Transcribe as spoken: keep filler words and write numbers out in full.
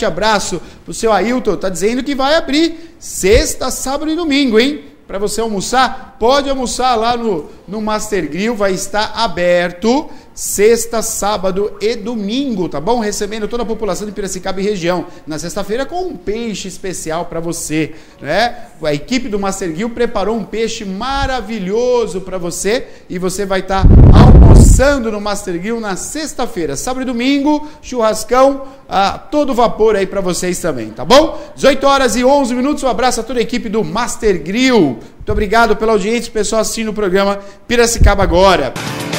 forte abraço pro seu Ailton, tá dizendo que vai abrir sexta, sábado e domingo, hein? Para você almoçar, pode almoçar lá no, no Master Grill, vai estar aberto sexta, sábado e domingo, tá bom? Recebendo toda a população de Piracicaba e região. Na sexta-feira com um peixe especial para você, né? A equipe do Master Grill preparou um peixe maravilhoso para você e você vai estar almoçando no Master Grill na sexta-feira, sábado e domingo, churrascão a todo vapor aí para vocês também, tá bom? dezoito horas e onze minutos, um abraço a toda a equipe do Master Grill. Muito obrigado pela audiência, pessoal assistindo o programa Piracicaba Agora.